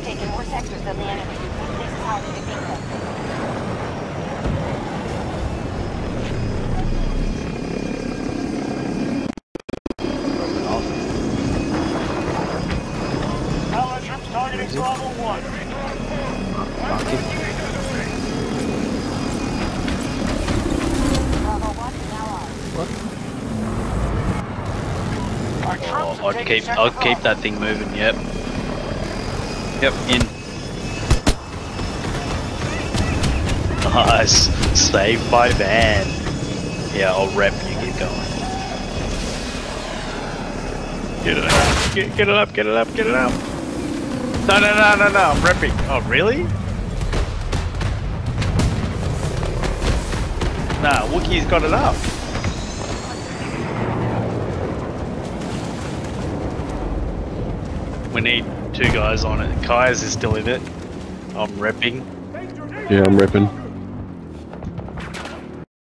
We've taken more sectors than the enemy. This is how we defeat them. Allied troops targeting Bravo 1. Bravo 1 is now ours. Our troops have taken sector I'll keep Bravo. that thing moving. Yep. Yep. In. Nice. Save my van. Yeah, I'll rep. You keep going. Get it up. Get it up. Get it up. Get it up. No. I'm repping. Oh, really? Nah, Wookiee's got it up. We need 2 guys on it. Kyuss is still in it. I'm repping. Yeah, I'm repping.